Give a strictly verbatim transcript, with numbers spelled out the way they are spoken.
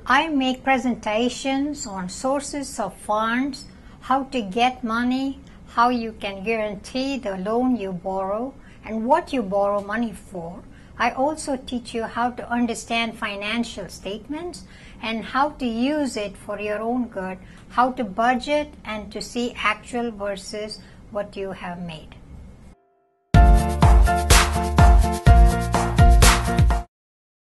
I make presentations on sources of funds, how to get money, how you can guarantee the loan you borrow, and what you borrow money for. I also teach you how to understand financial statements and how to use it for your own good, how to budget and to see actual versus what you have made.